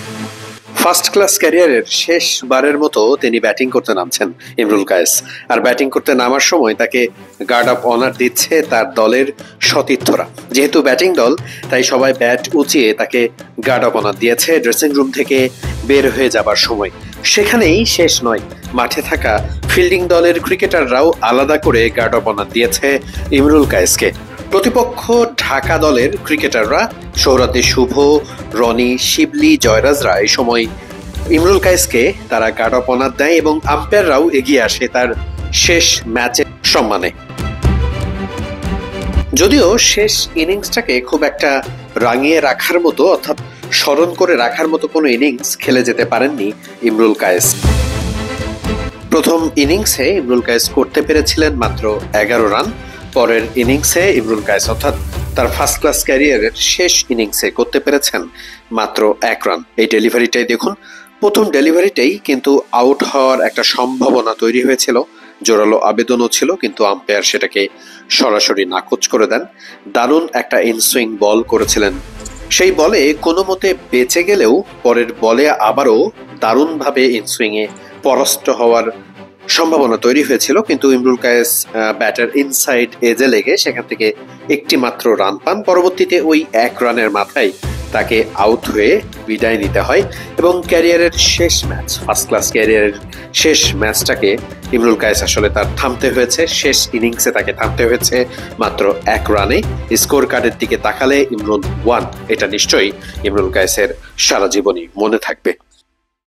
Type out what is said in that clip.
First class ক্যারিয়ারের শেষবারের মতো তিনি ব্যাটিং করতে নামছেন ইমরুল কায়েস। আর ব্যাটিং করতে নামার সময় তাকে গার্ড অফ অনার দিচ্ছে তার দলের সতীর্থরা। যেহেতু ব্যাটিং দল, তাই সবাই ব্যাট উঁচিয়ে তাকে গার্ড অফ অনার দিয়েছে ড্রেসিং রুম থেকে বের হয়ে যাবার সময়। সেখানেই শেষ নয়, মাঠে থাকা ফিল্ডিং দলের ক্রিকেটাররাও আলাদা করে গার্ড অফ অনার দিয়েছে ইমরুল কায়েসকে। প্রতিপক্ষ ঢাকা দলের ক্রিকেটাররা সৌরদ্দি শুভ, রনি, শিবলি, জয়রাজরা এই সময় ইমরুল কায়েসকে তারা গার্ড অফ অনার দেয় এবং আম্পায়াররাও এগিয়ে আসে তার শেষ ম্যাচের সম্মানে। যদিও শেষ ইনিংসটাকে খুব একটা রাঙিয়ে রাখার মতো, অর্থাৎ স্মরণ করে রাখার মতো কোনো ইনিংস খেলে যেতে পারেননি ইমরুল কায়েস। প্রথম ইনিংসে ইমরুল কায়েস করতে পেরেছিলেন মাত্র 11 রান। পরের ইনিংসে ইমরুল কায়েস, অর্থাৎ তার ফার্স্ট ক্লাস ক্যারিয়ারের শেষ ইনিংসে করতে পেরেছেন মাত্র 1 রান। এই ডেলিভারিটাই দেখুন, প্রথম ডেলিভারিটাই কিন্তু আউট হওয়ার একটা সম্ভাবনা তৈরি হয়েছিল, জোরালো আবেদনও ছিল, কিন্তু আম্পায়ার সেটাকে সরাসরি নাকচ করে দেন। দারুণ একটা ইনসুইং বল করেছিলেন, সেই বলে কোনো মতে বেঁচে গেলেও পরের বলে আবারও দারুণভাবে ইনসুইংয়ে পরাস্ত হওয়ার সম্ভাবনা তৈরি হয়েছিল, কিন্তু ইমরুল কায়েস ব্যাটার ইনসাইড এজে লেগে সেখান থেকে একটি মাত্র রান পান। পরবর্তীতে ওই 1 রানের মাথায় তাকে আউট হয়ে বিদায় নিতে হয় এবং ক্যারিয়ারের শেষ ম্যাচ, ফার্স্ট ক্লাস ক্যারিয়ারের শেষ ম্যাচটাকে ইমরুল কায়েস আসলে তার থামতে হয়েছে। শেষ ইনিংসে তাকে থামতে হয়েছে মাত্র 1 রানে। স্কোর কার্ডের দিকে তাকালে ইমরুল 1, এটা নিশ্চয়ই ইমরুল কায়েসের সারা জীবনই মনে থাকবে।